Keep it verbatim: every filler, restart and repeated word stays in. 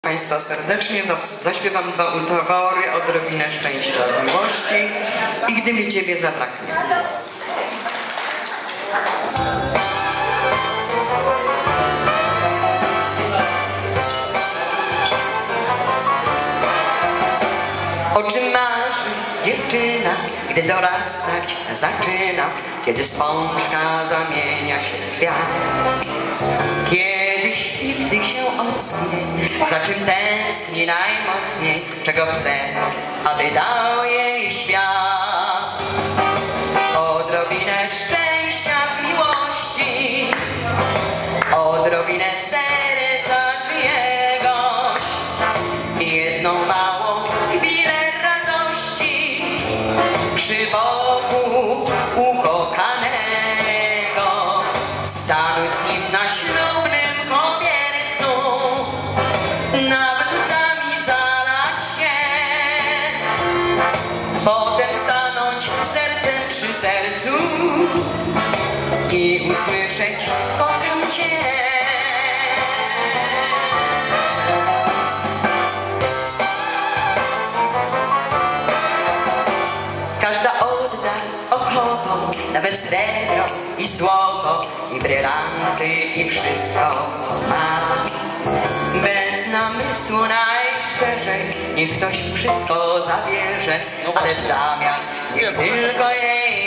Państwa serdecznie. Zaśpiewam dwa utwory, Odrobinę szczęścia w miłości i Gdy mi Ciebie zabraknie. O czym marzy dziewczyna, gdy dorastać zaczyna, kiedy spączka zamienia się w kwiat? Kiedy śpi, gdy się ocknie, za czym tęskni najmocniej, czego chce, aby dał jej świat? Odrobinę szczęścia w miłości, odrobinę serca czyjegoś, jedną małą chwilę radości przy boku ukochanego, stanąć z nim na ślubnym kobiercu, nawet łzami zalać się, potem stanąć sercem przy sercu i usłyszeć: kocham Cię. Każda odda z ochotą, nawet srebro i złoto, i brylanty, i wszystko, co ma. Bez namysłu najszczerzej, niech ktoś wszystko zabierze, ale w zamian niech tylko jej